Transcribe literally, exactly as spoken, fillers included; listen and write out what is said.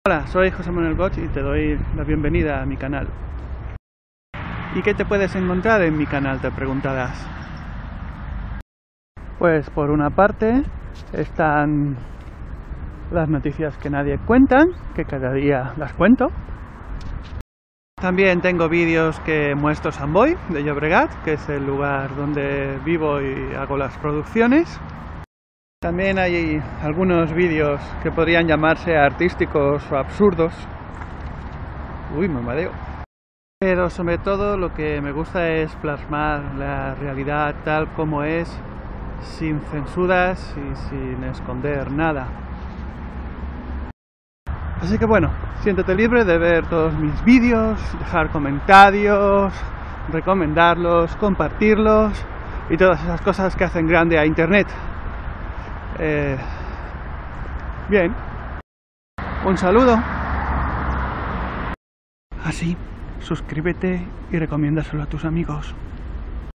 Hola, soy José Manuel Goch y te doy la bienvenida a mi canal. ¿Y qué te puedes encontrar en mi canal?, te preguntarás. Pues por una parte están las noticias que nadie cuenta, que cada día las cuento. También tengo vídeos que muestro Sant Boi de Llobregat, que es el lugar donde vivo y hago las producciones. También hay algunos vídeos que podrían llamarse artísticos o absurdos. Uy, me mareo. Pero sobre todo lo que me gusta es plasmar la realidad tal como es, sin censuras y sin esconder nada. Así que bueno, siéntete libre de ver todos mis vídeos, dejar comentarios, recomendarlos, compartirlos y todas esas cosas que hacen grande a Internet. Eh, bien, un saludo. Así, suscríbete y recomiéndaselo a tus amigos.